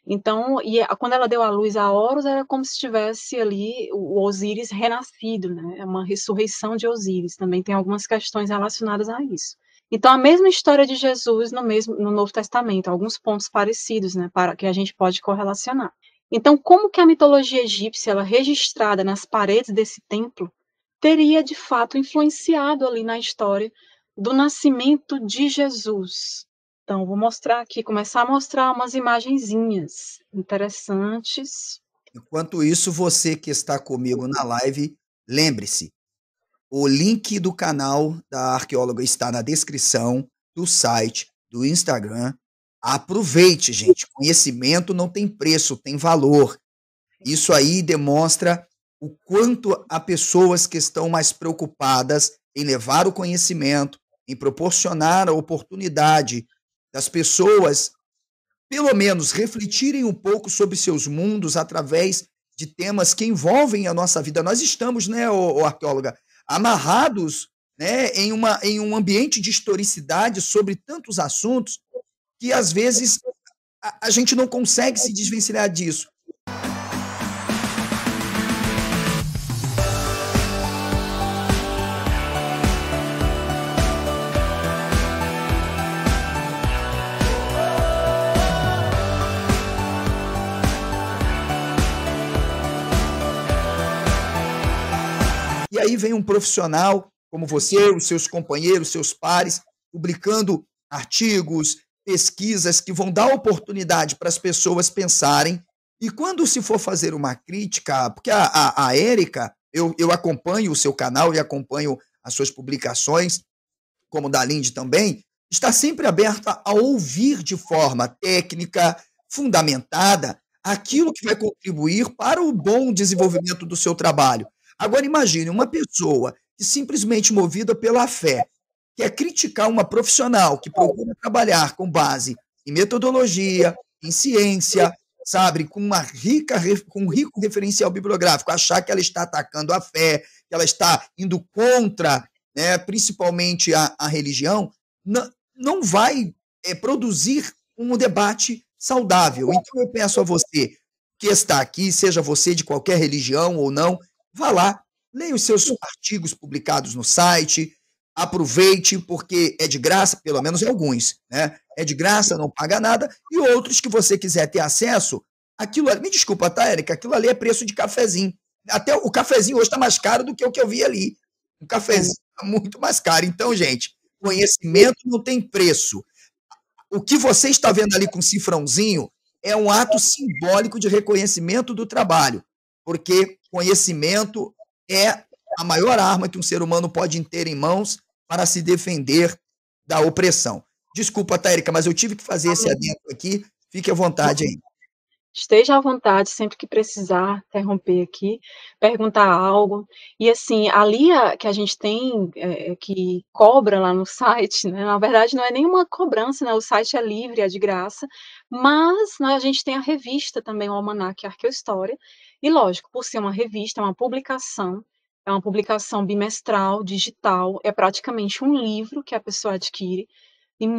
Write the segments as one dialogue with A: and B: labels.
A: Então, quando ela deu à luz a Horus, era como se tivesse ali o Osíris renascido, né? É uma ressurreição de Osíris. Também tem algumas questões relacionadas a isso. Então, a mesma história de Jesus no Novo Testamento, alguns pontos parecidos, né, para que a gente pode correlacionar. Então, como que a mitologia egípcia, ela registrada nas paredes desse templo, teria de fato influenciado ali na história do nascimento de Jesus? Então, vou mostrar aqui, começar a mostrar umas imagenzinhas interessantes.
B: Enquanto isso, você que está comigo na live, lembre-se, o link do canal da arqueóloga está na descrição do site, do Instagram. Aproveite, gente. Conhecimento não tem preço, tem valor. Isso aí demonstra o quanto há pessoas que estão mais preocupadas em levar o conhecimento, em proporcionar a oportunidade das pessoas, pelo menos, refletirem um pouco sobre seus mundos através de temas que envolvem a nossa vida. Nós estamos, né, arqueóloga, amarrados, né, em um ambiente de historicidade sobre tantos assuntos que, às vezes, a gente não consegue se desvencilhar disso. E aí vem um profissional como você, os seus companheiros, seus pares, publicando artigos, pesquisas que vão dar oportunidade para as pessoas pensarem. E quando se for fazer uma crítica, porque a Érica, eu acompanho o seu canal e acompanho as suas publicações, como da Linde também, está sempre aberta a ouvir de forma técnica, fundamentada, aquilo que vai contribuir para o bom desenvolvimento do seu trabalho. Agora imagine uma pessoa que simplesmente movida pela fé, quer criticar uma profissional que procura trabalhar com base em metodologia, em ciência, sabe, com com um rico referencial bibliográfico, achar que ela está atacando a fé, que ela está indo contra, né, principalmente a religião, não vai produzir um debate saudável. Então eu peço a você que está aqui, seja você de qualquer religião ou não, vá lá, leia os seus artigos publicados no site, aproveite, porque é de graça, pelo menos alguns, né? É de graça, não paga nada, e outros que você quiser ter acesso, aquilo ali, me desculpa, tá, Érica? Aquilo ali é preço de cafezinho. Até o cafezinho hoje está mais caro do que o que eu vi ali. Um cafezinho tá muito mais caro. Então, gente, conhecimento não tem preço. O que você está vendo ali com o cifrãozinho é um ato simbólico de reconhecimento do trabalho, porque conhecimento é a maior arma que um ser humano pode ter em mãos para se defender da opressão. Desculpa, Térica, mas eu tive que fazer esse adendo aqui. Fique à vontade aí.
A: Esteja à vontade sempre que precisar interromper aqui, perguntar algo. E assim, que a gente tem, que cobra lá no site, né, na verdade não é nenhuma cobrança, né, o site é livre, é de graça, mas, né, a gente tem a revista também, o Almanaque Arqueohistória, e lógico, por ser uma revista, é uma publicação bimestral, digital, é praticamente um livro que a pessoa adquire, e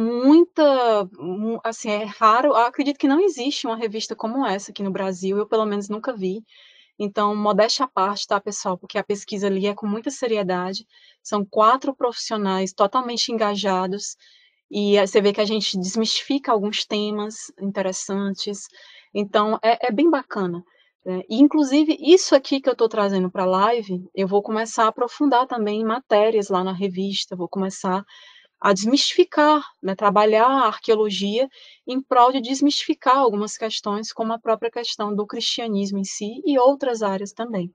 A: assim, é raro, eu acredito que não existe uma revista como essa aqui no Brasil, eu pelo menos nunca vi. Então, modéstia à parte, tá, pessoal? Porque a pesquisa ali é com muita seriedade. São 4 profissionais totalmente engajados e você vê que a gente desmistifica alguns temas interessantes. Então, é bem bacana, né? E, inclusive, isso aqui que eu estou trazendo para a live, eu vou começar a aprofundar também em matérias lá na revista, vou começar a desmistificar, né, trabalhar a arqueologia em prol de desmistificar algumas questões, como a própria questão do cristianismo em si e outras áreas também.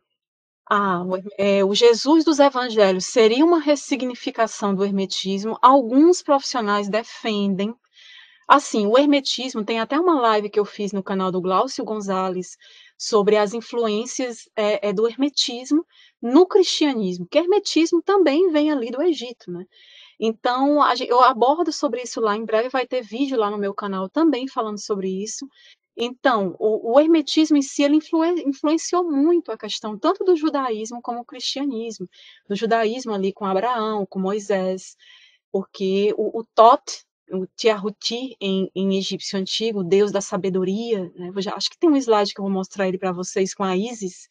A: O Jesus dos Evangelhos seria uma ressignificação do hermetismo. Alguns profissionais defendem. Assim, o hermetismo, tem até uma live que eu fiz no canal do Glaucio Gonzalez sobre as influências do hermetismo no cristianismo, que hermetismo também vem ali do Egito, né? Então, eu abordo sobre isso lá, em breve vai ter vídeo lá no meu canal também falando sobre isso. Então, o hermetismo em si, ele influenciou muito a questão tanto do judaísmo como o cristianismo. Do judaísmo ali com Abraão, com Moisés, porque o Thoth, o Tiahuti em egípcio antigo, o deus da sabedoria, né? Acho que tem um slide que eu vou mostrar ele para vocês com a Isis.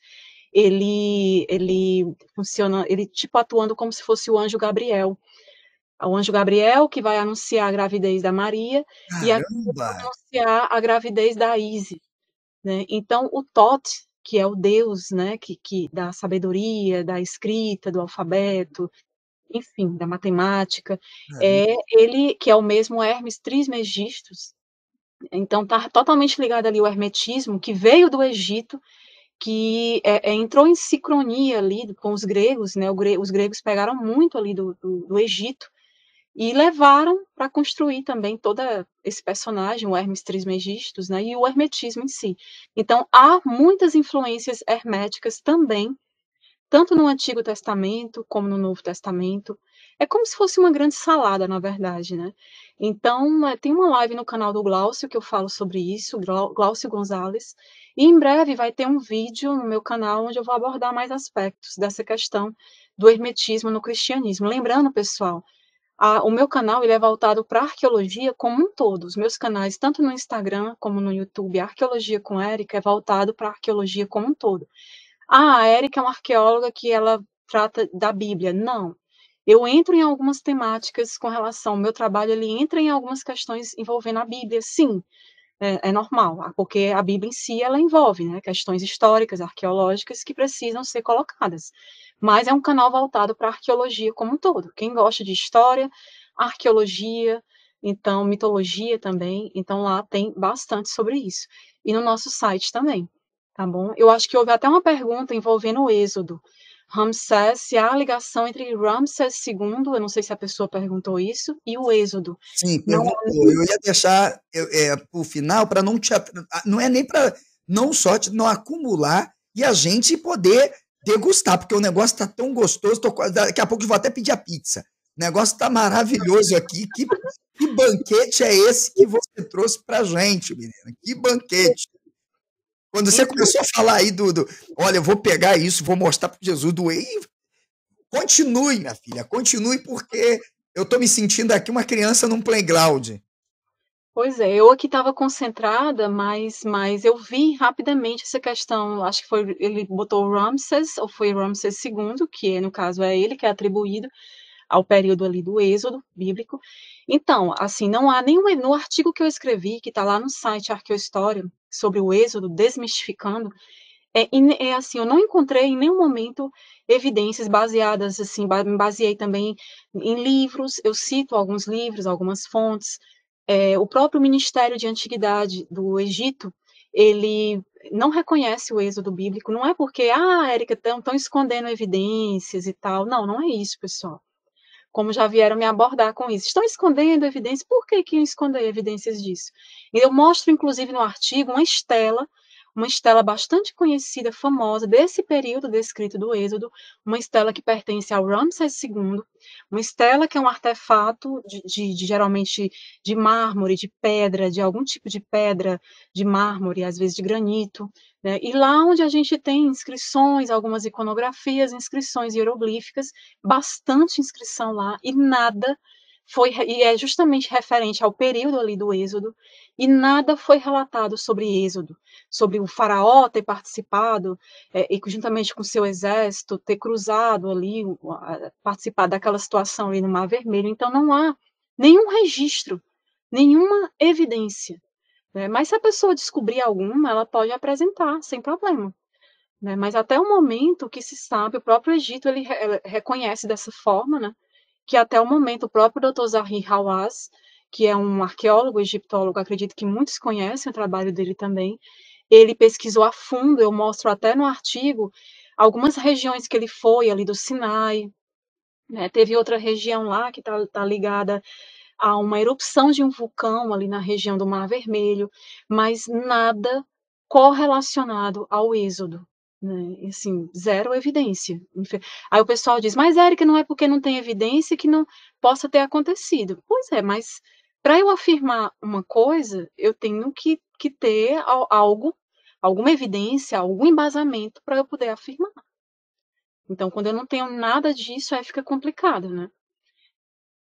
A: Ele funciona, ele tipo atuando como se fosse o anjo Gabriel. O anjo Gabriel que vai anunciar a gravidez da Maria e a
B: Caramba!
A: anunciar a gravidez da Isis, né? Então o Thoth, que é o deus, né, que da sabedoria, da escrita, do alfabeto, enfim, da matemática,
B: Caramba.
A: ele que é o mesmo Hermes Trismegistus, então está totalmente ligado ali ao hermetismo, que veio do Egito, que entrou em sincronia ali com os gregos, né, os gregos pegaram muito ali do Egito, e levaram para construir também todo esse personagem, o Hermes Trismegistus, né, e o hermetismo em si. Então, há muitas influências herméticas também tanto no Antigo Testamento como no Novo Testamento. É como se fosse uma grande salada, na verdade, né? Então, tem uma live no canal do Glaucio que eu falo sobre isso, Glaucio Gonzalez, e em breve vai ter um vídeo no meu canal onde eu vou abordar mais aspectos dessa questão do hermetismo no cristianismo. Lembrando, pessoal, o meu canal ele é voltado para a arqueologia como um todo. Os meus canais, tanto no Instagram como no YouTube, Arqueologia com Érica, é voltado para a arqueologia como um todo. A Érica é uma arqueóloga que ela trata da Bíblia. Não. Eu entro em algumas temáticas com relação ao meu trabalho, ele entra em algumas questões envolvendo a Bíblia, sim, é normal, porque a Bíblia em si, ela envolve, né, questões históricas, arqueológicas, que precisam ser colocadas. Mas é um canal voltado para a arqueologia como um todo. Quem gosta de história, arqueologia, então mitologia também, então lá tem bastante sobre isso. E no nosso site também, tá bom? Eu acho que houve até uma pergunta envolvendo o Êxodo. Ramsés, se há ligação entre Ramsés II, eu não sei se a pessoa perguntou isso, e o Êxodo.
B: Sim,
A: Não
B: perguntou. Eu ia deixar para o final para não te. Não é nem para não só te não acumular e a gente poder degustar, porque o negócio está tão gostoso. Daqui a pouco eu vou até pedir a pizza. O negócio está maravilhoso aqui. Que banquete é esse que você trouxe para gente, menina? Que banquete. Quando você
A: então,
B: começou a falar aí olha, eu vou pegar isso, vou mostrar para Jesus do Whey, continue, minha filha, continue, porque eu estou me sentindo aqui uma criança num playground.
A: pois é, eu aqui estava concentrada, mas eu vi rapidamente essa questão, acho que foi, ele botou Ramses, ou foi Ramses II, que no caso é ele que é atribuído ao período ali do Êxodo bíblico. Então, assim, não há nenhum, no artigo que eu escrevi, que está lá no site Arqueohistória, sobre o Êxodo, desmistificando, assim, eu não encontrei em nenhum momento evidências baseadas, assim, me baseei também em livros, eu cito alguns livros, algumas fontes, o próprio Ministério de Antiguidade do Egito, ele não reconhece o êxodo bíblico, não é porque, Érica, estão escondendo evidências e tal, não é isso, pessoal, como já vieram me abordar com isso. Estão escondendo evidências, por que que iam esconder evidências disso? E eu mostro, inclusive, no artigo, uma estela bastante conhecida, famosa, desse período descrito do Êxodo, uma estela que pertence ao Ramsés II, uma estela que é um artefato geralmente de mármore, de pedra, de algum tipo de pedra, de mármore, às vezes de granito, né? E lá onde a gente tem inscrições, algumas iconografias, inscrições hieroglíficas, bastante inscrição lá, e nada foi, e é justamente referente ao período ali do Êxodo, e nada foi relatado sobre Êxodo, sobre o faraó ter participado, e juntamente com seu exército, ter cruzado ali, participado daquela situação ali no Mar Vermelho. Então não há nenhum registro, nenhuma evidência, né? Mas se a pessoa descobrir alguma, ela pode apresentar, sem problema, né? Mas até o momento que se sabe, o próprio Egito ele reconhece dessa forma, né? Que até o momento o próprio Dr. Zahi Hawass, que é um arqueólogo egiptólogo, acredito que muitos conhecem o trabalho dele também, ele pesquisou a fundo, eu mostro até no artigo, algumas regiões que ele foi, ali do Sinai, né? Teve outra região lá que tá ligada a uma erupção de um vulcão ali na região do Mar Vermelho, mas nada correlacionado ao êxodo, né? Assim, zero evidência. Aí o pessoal diz, mas Érica, não é porque não tem evidência que não possa ter acontecido. Pois é, mas para eu afirmar uma coisa, eu tenho que ter algo, alguma evidência, algum embasamento para eu poder afirmar. Então, quando eu não tenho nada disso, aí fica complicado, né?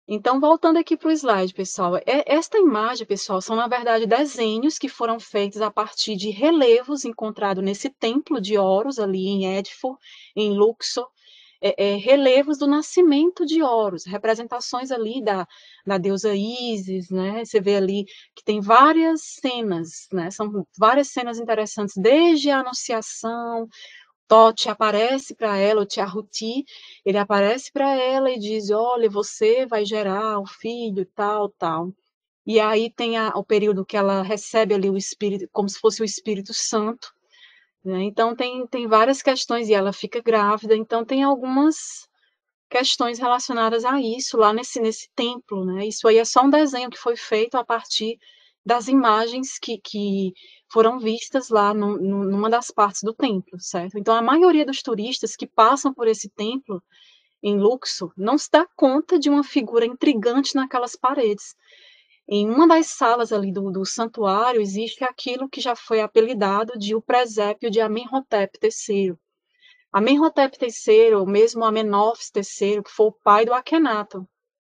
A: Então, voltando aqui para o slide, pessoal, esta imagem, pessoal, são, na verdade, desenhos que foram feitos a partir de relevos encontrados nesse templo de Horus, ali em Edfu, em Luxor, relevos do nascimento de Horus, representações ali da deusa Ísis, né? Você vê ali que tem várias cenas, né? São várias cenas interessantes, desde a Anunciação. Tote aparece para ela, o Tiahuti, ele aparece para ela e diz, olha, você vai gerar o filho, tal, tal. E aí tem o período que ela recebe ali o Espírito, como se fosse o Espírito Santo, né? Então tem várias questões, e ela fica grávida, então tem algumas questões relacionadas a isso lá nesse templo, né? Isso aí é só um desenho que foi feito a partir das imagens que foram vistas lá numa das partes do templo, certo? Então, a maioria dos turistas que passam por esse templo em Luxor não se dá conta de uma figura intrigante naquelas paredes. Em uma das salas ali do santuário existe aquilo que já foi apelidado de o presépio de Amenhotep III. Amenhotep III, ou mesmo Amenófis III, que foi o pai do Akhenaton,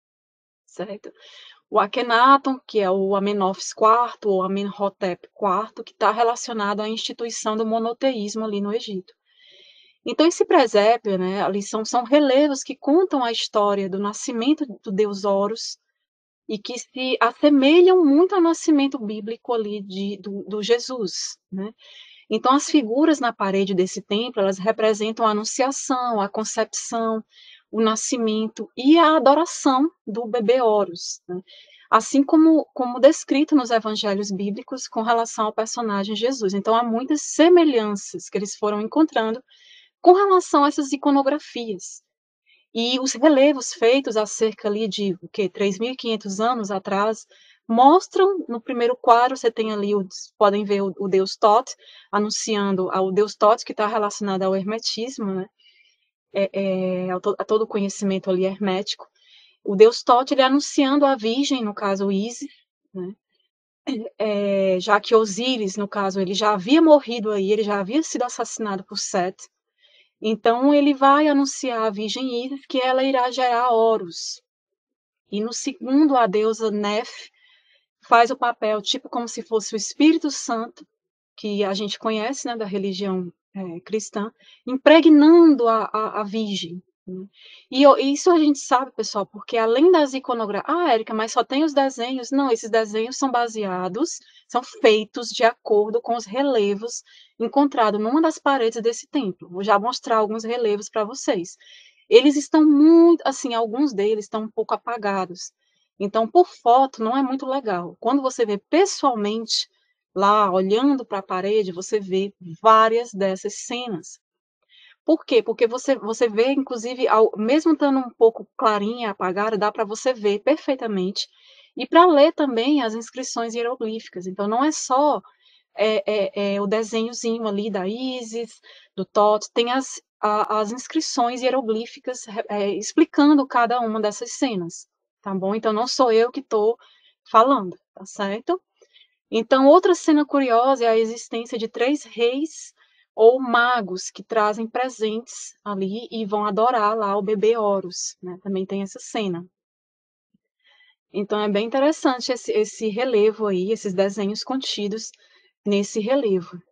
A: certo? O Akhenaton, que é o Amenófis IV, ou Amenhotep IV, que está relacionado à instituição do monoteísmo ali no Egito. Então, esse presépio, né, ali são relevos que contam a história do nascimento do deus Horus e que se assemelham muito ao nascimento bíblico ali do Jesus, né? Então, as figuras na parede desse templo, elas representam a anunciação, a concepção, o nascimento e a adoração do bebê Horus, né? Assim como descrito nos evangelhos bíblicos com relação ao personagem Jesus. Então, há muitas semelhanças que eles foram encontrando com relação a essas iconografias. E os relevos feitos há cerca ali de, 3.500 anos atrás, mostram, no primeiro quadro, você tem ali, podem ver o deus Thoth, anunciando ao deus Thoth, que está relacionado ao hermetismo, né? A todo o conhecimento ali hermético. O deus Thoth, ele anunciando a virgem, no caso Isis, né? Já que Osíris, no caso, ele já havia morrido aí, ele já havia sido assassinado por Sete. Então, ele vai anunciar à Virgem Isis que ela irá gerar Horus. E no segundo, a deusa Nef faz o papel tipo como se fosse o Espírito Santo, que a gente conhece, né, da religião cristã, impregnando a Virgem. Né? E isso a gente sabe, pessoal, porque além das iconografias... Ah, Érica, mas só tem os desenhos? Não, esses desenhos são baseados, são feitos de acordo com os relevos encontrados numa das paredes desse templo. Vou já mostrar alguns relevos para vocês. Eles estão muito, assim, alguns deles estão um pouco apagados. Então, por foto, não é muito legal. Quando você vê pessoalmente, lá, olhando para a parede, você vê várias dessas cenas. Por quê? Porque você vê, inclusive, mesmo estando um pouco clarinha, apagada, dá para você ver perfeitamente. E para ler também as inscrições hieroglíficas. Então, não é só o desenhozinho ali da Isis, do Thoth, tem as inscrições hieroglíficas explicando cada uma dessas cenas, tá bom? Então, não sou eu que estou falando, tá certo? Então, outra cena curiosa é a existência de 3 reis ou magos que trazem presentes ali e vão adorar lá o bebê Horus, né? Também tem essa cena. Então, é bem interessante esse relevo aí, esses desenhos contidos nesse relevo.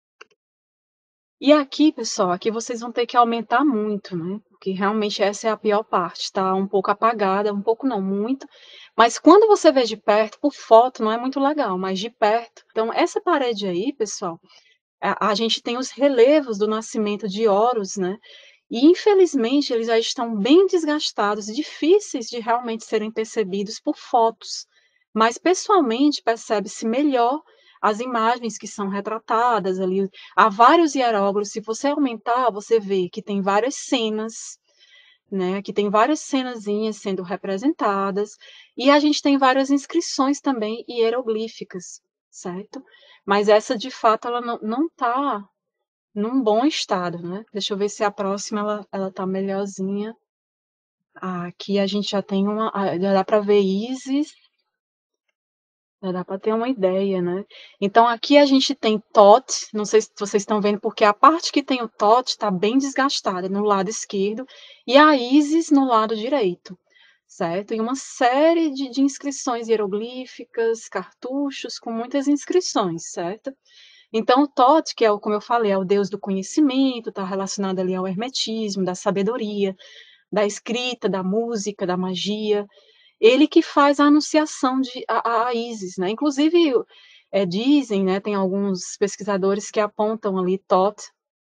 A: E aqui, pessoal, aqui vocês vão ter que aumentar muito, né? Porque realmente essa é a pior parte, tá um pouco apagada, um pouco não, muito. Mas quando você vê de perto, por foto, não é muito legal, mas de perto. Então, essa parede aí, pessoal, a gente tem os relevos do nascimento de Horus, né? E, infelizmente, eles já estão bem desgastados, difíceis de realmente serem percebidos por fotos. Mas, pessoalmente, percebe-se melhor as imagens que são retratadas ali. Há vários hieróglifos, se você aumentar, você vê que tem várias cenas, né? Que tem várias cenazinhas sendo representadas, e a gente tem várias inscrições também hieroglíficas, certo? Mas essa, de fato, ela não está num bom estado, né? Deixa eu ver se a próxima ela tá melhorzinha. Aqui a gente já tem já dá para ver Isis, já dá para ter uma ideia, né? Então aqui a gente tem Thoth, não sei se vocês estão vendo, porque a parte que tem o Thoth está bem desgastada no lado esquerdo e a Isis no lado direito, certo? E uma série de inscrições hieroglíficas, cartuchos com muitas inscrições, certo? Então, o Thoth, que é o, como eu falei, é o deus do conhecimento, está relacionado ali ao hermetismo, da sabedoria, da escrita, da música, da magia. Ele que faz a anunciação a Ísis, né? Inclusive, dizem, né, tem alguns pesquisadores que apontam ali Thoth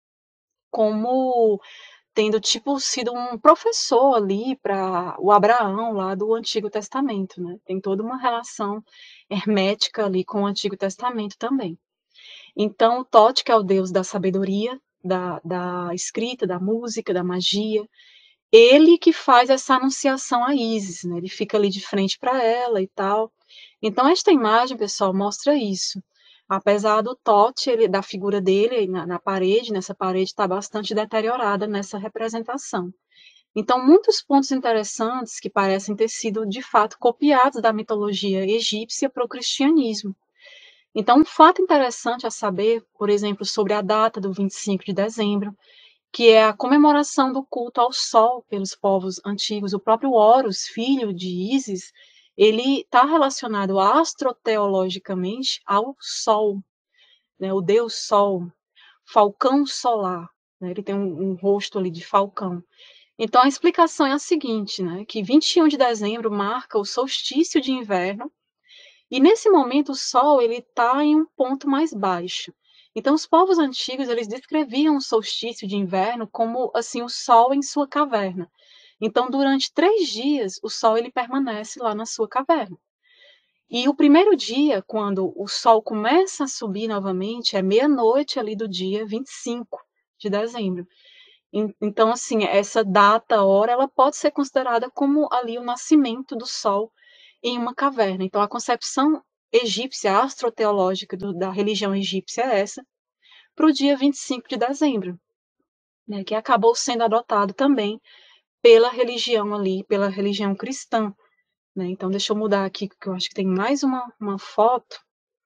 A: como tendo tipo sido um professor ali para o Abraão lá do Antigo Testamento, né? Tem toda uma relação hermética ali com o Antigo Testamento também. Então, Thoth, que é o deus da sabedoria, da escrita, da música, da magia, ele que faz essa anunciação a Ísis, né? Ele fica ali de frente para ela e tal. Então, esta imagem, pessoal, mostra isso. Apesar do Thoth, da figura dele na parede, nessa parede está bastante deteriorada nessa representação. Então, muitos pontos interessantes que parecem ter sido, de fato, copiados da mitologia egípcia para o cristianismo. Então, um fato interessante a saber, por exemplo, sobre a data do 25 de dezembro, que é a comemoração do culto ao sol pelos povos antigos. O próprio Horus, filho de Ísis, ele está relacionado astroteologicamente ao sol, né, o deus sol, falcão solar, né, ele tem um rosto ali de falcão. Então, a explicação é a seguinte, né, que 21 de dezembro marca o solstício de inverno, e nesse momento o Sol ele está em um ponto mais baixo. Então, os povos antigos eles descreviam o solstício de inverno como assim o Sol em sua caverna. Então, durante 3 dias, o Sol ele permanece lá na sua caverna. E o primeiro dia, quando o Sol começa a subir novamente, é meia-noite ali do dia 25 de dezembro. Então, assim, essa data, hora, ela pode ser considerada como ali o nascimento do Sol em uma caverna. Então, a concepção egípcia, astroteológica da religião egípcia é essa, para o dia 25 de dezembro, né, que acabou sendo adotado também pela religião ali, pela religião cristã. Né? Então, deixa eu mudar aqui, porque eu acho que tem mais uma foto.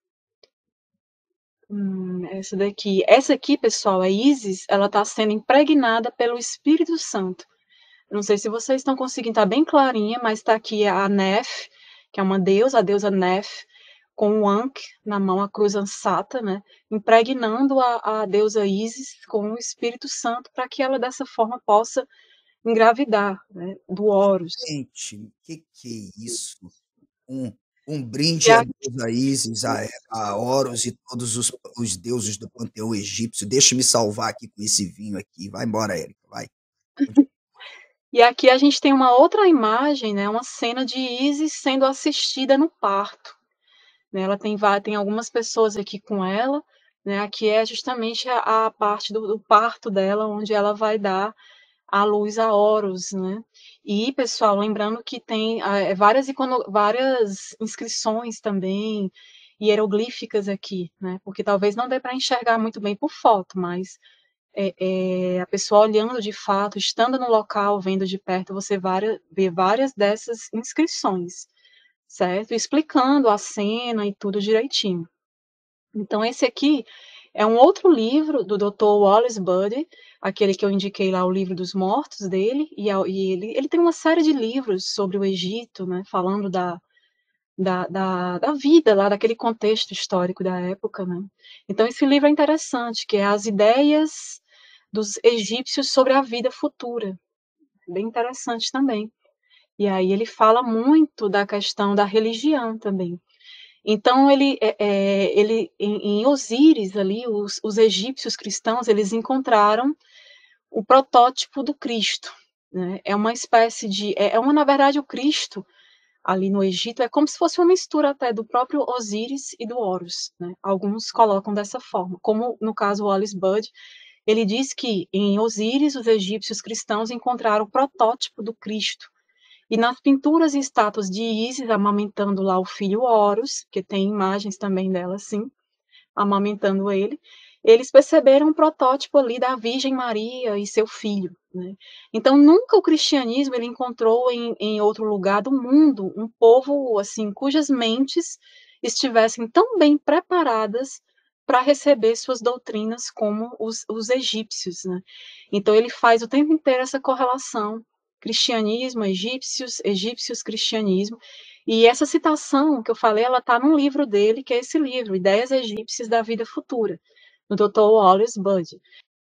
A: Essa daqui. Essa aqui, pessoal, a Ísis, ela está sendo impregnada pelo Espírito Santo. Não sei se vocês estão conseguindo, tá bem clarinha, mas está aqui a Nef, que é uma deusa, a deusa Nef, com o Ankh na mão, a cruz ansata, né? Impregnando a deusa Ísis com o Espírito Santo para que ela dessa forma possa engravidar, né? Do Horus.
B: Gente, o que é isso? Um, um brinde
A: E
B: à
A: a,
B: deusa Ísis, a Horus e todos os deuses do panteão egípcio. Deixa-me salvar aqui com esse vinho aqui. Vai embora, Érica, vai.
A: e aqui a gente tem uma outra imagem, né? Uma cena de Ísis sendo assistida no parto. Né? Ela tem algumas pessoas aqui com ela, né? Aqui é justamente a parte do parto dela, onde ela vai dar a luz a Horus, né? E, pessoal, lembrando que tem várias inscrições também, hieroglíficas aqui, né? Porque talvez não dê para enxergar muito bem por foto, mas a pessoa olhando de fato, estando no local, vendo de perto, você vê várias dessas inscrições, certo? Explicando a cena e tudo direitinho. Então, esse aqui é um outro livro do Dr. Wallace Buddy, aquele que eu indiquei lá, o livro dos mortos dele, e ele tem uma série de livros sobre o Egito, né, falando da vida lá, daquele contexto histórico da época, né. Então, esse livro é interessante, que é As Ideias dos Egípcios sobre a Vida Futura, bem interessante também. E aí ele fala muito da questão da religião também. Então ele em Osíris ali, os egípcios cristãos, eles encontraram o protótipo do Cristo, né? É uma espécie de na verdade o Cristo ali no Egito é como se fosse uma mistura até do próprio Osíris e do Horus, né? Alguns colocam dessa forma, como no caso o Alice Budd, ele diz que em Osíris os egípcios cristãos encontraram o protótipo do Cristo. E nas pinturas e estátuas de Ísis amamentando lá o filho Horus, que tem imagens também dela assim, amamentando ele, eles perceberam um protótipo ali da Virgem Maria e seu filho. Né? Então, nunca o cristianismo ele encontrou em outro lugar do mundo um povo assim cujas mentes estivessem tão bem preparadas para receber suas doutrinas como os egípcios. Né? Então, ele faz o tempo inteiro essa correlação cristianismo, egípcios, cristianismo. E essa citação que eu falei, ela está num livro dele, que é esse livro, Ideias Egípcias da Vida Futura, do Dr. Wallace Budde.